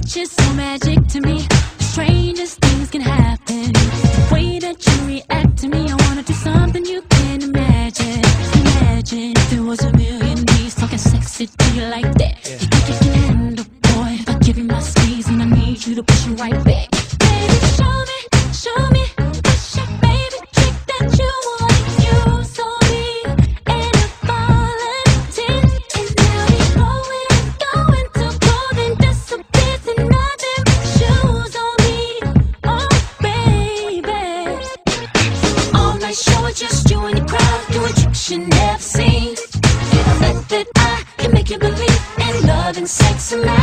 touch is so magic to me. The strangest things can happen. The way that you react to me, I wanna do something you can't imagine. Imagine if there was a million bees talking sexy to you like that. You think you can handle, boy, if I give you my squeeze and I need you to push it right back. Baby, show me what's your favorite trick that you wanna use on me. And if volunteer, and now we going to golden disappears and nothing but shoes on me. Oh, baby. All night show is just you and the crowd doing tricks you never seen. You know that I can make you believe in love and sex and